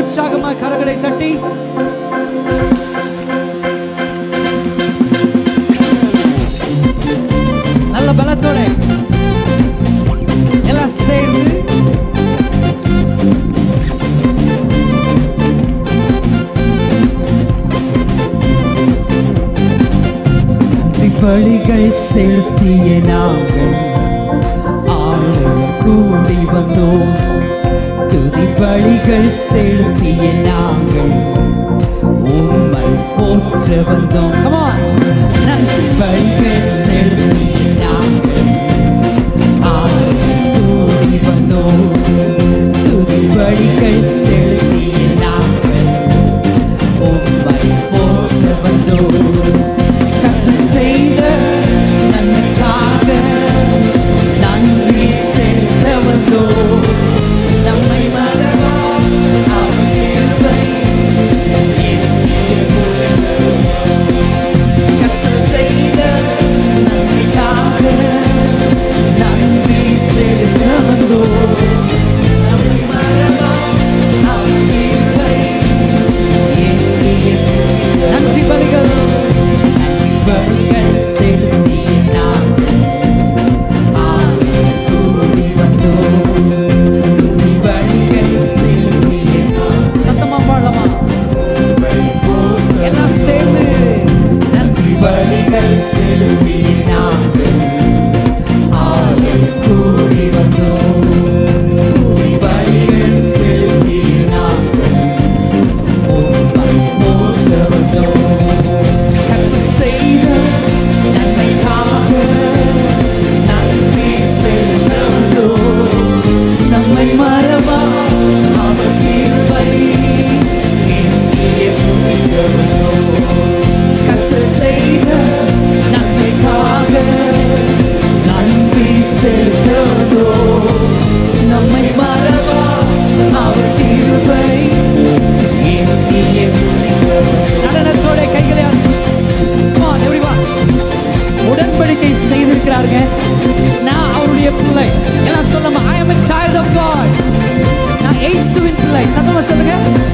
உற்சாகமாக கரங்களை தட்டி நல்ல பலத்தோட எல்லாம் சேர்ந்து பலிகள் செலுத்திய நாங்கள் ஆலயம் கூடி வந்தோம். துதி பலிகள் செலுத்திய நாங்கள் உம்மை போற்ற வந்தோம். நன்றி பலிகள் செலுத்திய நாங்கள் ஆலயம் கூடி வந்தோம். துதி பலிகள் செலுத்திய நாங்கள் உம்மை போற்ற வந்தோம். செய்த நன்மைக்காக நன்றி செலுத்த வந்தோம். நம்மை மறவா அவர் கிருபை கர்த்தர் செய்த நன்மைக்காக நன்றி செலுத்த வந்தோம். நம்மை மறவா அவர் கிருபை நன்றி பலிகள் பலிகள் செலுத்திய நாங்கள் ஆலயம் கூடி வந்தோம். துதி பலிகள் செலுத்திய நாங்கள் சத்தமா பாடலாமா எல்லாம் சேர்ந்து நன்றி பலிகள் செலுத்திய நாங்கள் ஆலயம் கூடி வந்தோம். துதி பலிகள் செலுத்திய நாங்கள் உம்மை போற்ற வந்தோம். நன்மைக்காக நன்றி செலுத்த வந்தோம். நம்மை மறவா அவர் கிருபை எண்ணிய புரிந்த வந்தோம். கர்த்தர் செய்த நன்மைக்காக நன்றி செலுத்த வந்தோம். நம்மை மறவா அவர் கிருபை எண்ணிய புரிந்த வந்தோம். நடனத்தோட கைகளை உடன்படிக்கை செய்திருக்கிறாங்க. நான் அவருடைய பிள்ளை. எல்லாம் சொல்லுங்க, I am a child of God. நான் இயேசுவின் பிள்ளை. சத்தமா சொல்லுங்க.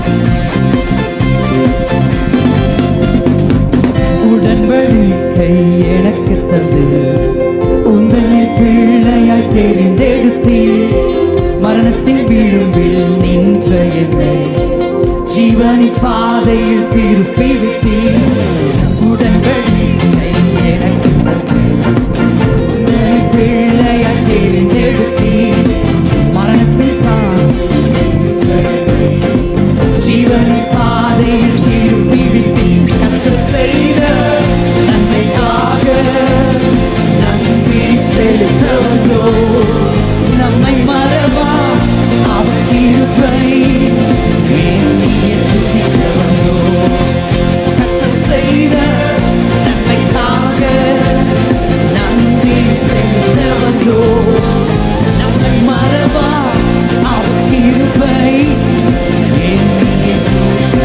உடன்படிக்கை எனக்கு தந்து உந்தனில் பிள்ளையாய் தெரிந்தெடுத்தீ. மரணத்தின் விளிம்பில் நின்ற என்னை ஜீவனின் பாதையில் திருப்பி விட்டீ. உடன்படிக்கை எனக்கு தந்து உந்தனை பிள்ளையாய் தெரிந்தெடுத்தீ. மரணத்தின் ஜீவனின் பாதையில் திருப்பி விட்டீ. கர்த்தர் செய்த நன்மைக்காக நன்றி செலுத்த வந்தோம். நம்மை மறவா அவர் கிருபை எண்ணிய துதிக்க வந்தோம். கர்த்தர் செய்த நன்மைக்காக நன்றி செலுத்த வந்தோம். நம்மை மறவா அவர் கிருபை எண்ணிய துதிக்க.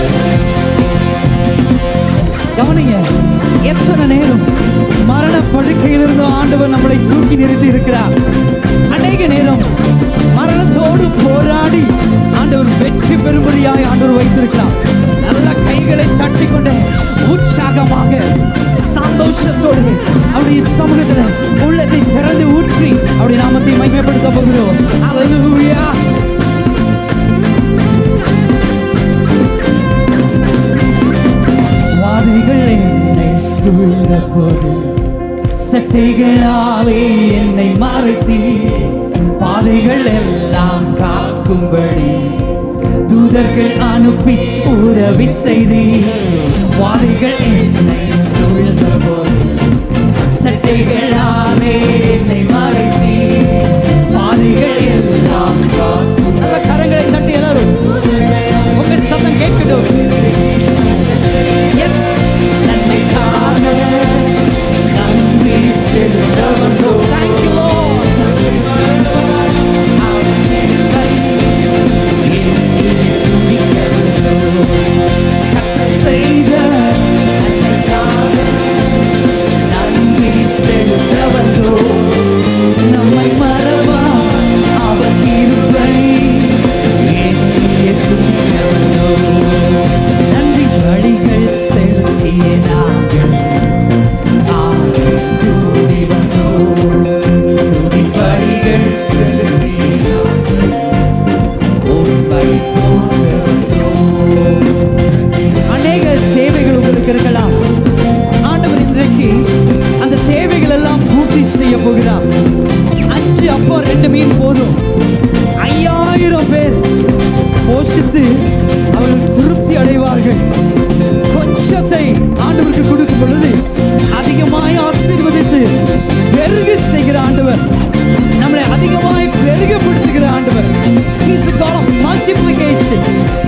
கவனிங்க, எத்தனை நேரம் மரண படுக்கையிலிருந்து ஆண்டவர் நம்மளை தூக்கி நிறுத்தி இருக்கிறார். அநேக நேரம் மரணத்தோடு போராடி ஆண்டவர் வெற்றி பெறும்படியாய் ஆண்டவர் வைத்திருக்கிறார். நல்ல கைகளை தட்டி கொண்டு உற்சாகமாக சந்தோஷத்தோடு அவருடைய சமூகத்தில் உள்ளத்தை திறந்து ஊற்றி அவருடைய நாமத்தை மகிமைப்படுத்த போகிறோம். ஹல்லேலூயா. வாதைகள் என்னை சூழ்ந்த போது சட்டைகளாலே என்னை மறைத்தீ. பாதைகள் எல்லாம் காக்கும்படி தூதர்கள் அனுப்பி உதவி செய்தீ. வாதைகள் என்னை சூழ்ந்த போது சட்டைகளாலே என்னை மறைத்தீ. பாதைகள் எல்லாம் காக்கும். நல்ல கரங்களை தட்டி எல்லாரும் உங்க சத்தம் கேட்கட்டும். நன்மைக்காக நன்றி செலுத்த வந்தோம். Thank you Lord. கர்த்தர் செய்த நன்மைக்காக நன்றி செலுத்த வந்தோம். புசித்து அவர்கள் திருப்தி அடைவார்கள். கொஞ்சத்தை ஆண்டவருக்கு கொடுக்கும் பொழுது அதிகமாய் ஆசீர்வதித்து பெருக செய்கிற ஆண்டவர், நம்மளை அதிகமாய் பெருகப்படுத்துகிற ஆண்டவர். He is a God of multiplication.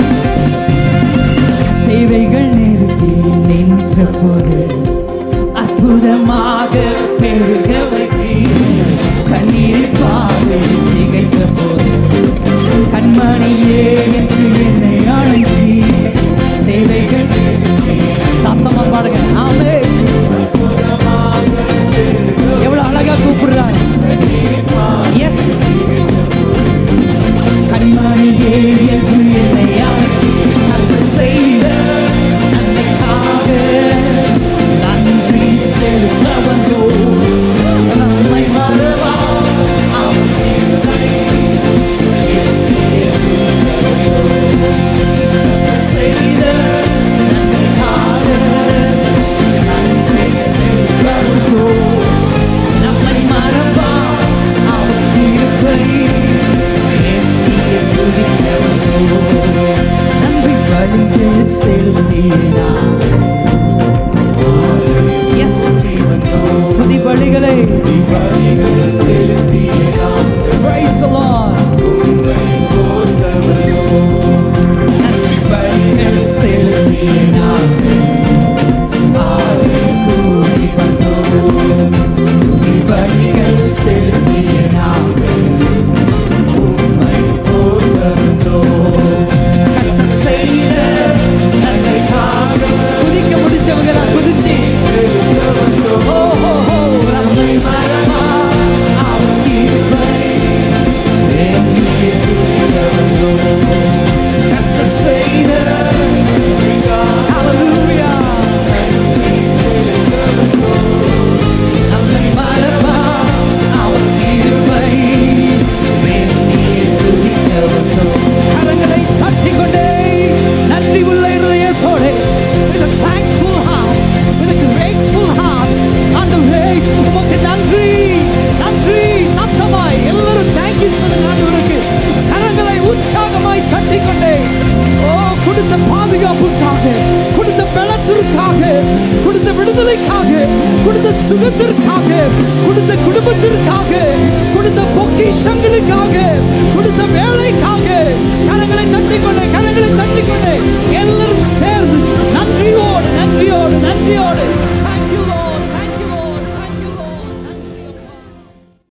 தேவைகள் நெருங்கி நின்ற போது அற்புதமாக பெருக வைக்கிறீர். கண்ணீர் பாவை திகைத்த போது கண்மணியே என்று என்னை அழைத்தீர். தேவைகள் சத்தமா பாடுங்க. ஆமென். எவ்வளவு அழகா கூப்பிடுறாங்க. எஸ், கண்மணியே என்று என்னை அழைத்தீர். நன்மை செய்த நன்மைக்காக நன்றி செலுத்த வந்தோம். நம்மை மறவா செய்த நன்மைக்காக நன்றி செலுத்த வந்தோம். நம்மை மறவா அவர் கிருபை எண்ணிய துதிக்க வந்தோம். நன்றி பலிகள் செலுத்தினார். எஸ், துதி பலிகளை Praise the Lord. நன்றி பலிகள் செலுத்தினார். கூடி வந்தோம். துதி பலிகள் செலுத்தினார். உம்மை போற்ற வந்தோம். கர்த்தர் செய்த நன்மைக்காக குதிக்க முடிச்சவங்க குதிச்சு நம்மை மறவா அவர் கிருபை எண்ணிய துதிக்க வந்தோம். கர்த்தர் செய்த Hallelujah. நம்மை மறவா அவர் கிருபை எண்ணிய துதிக்க வந்தோம். கரங்களை தட்டிக்கொண்டே நன்றி உள்ள இருதயத்தோடு with a thankful heart, with a grateful heart, ஆண்டவரே உமக்கு நன்றி நன்றி. சத்தமாய் எல்லாரும் தேங்க்யூ சொல்லுங்க ஆண்டவருக்கு. கரங்களை உற்சாகமாய் தட்டிக்கொண்டே கொடுத்த பாதுகாப்புக்காக, கொடுத்த பலத்திற்காக, கொடுத்த விடுதலைக்காக, கொடுத்த சுகத்திற்காக, கொடுத்த குடும்பத்திற்காக, கொடுத்த பொக்கிஷங்களுக்காக, கொடுத்த வேலைக்காக கரங்களை தட்டிக்கொண்டே எல்லாரும்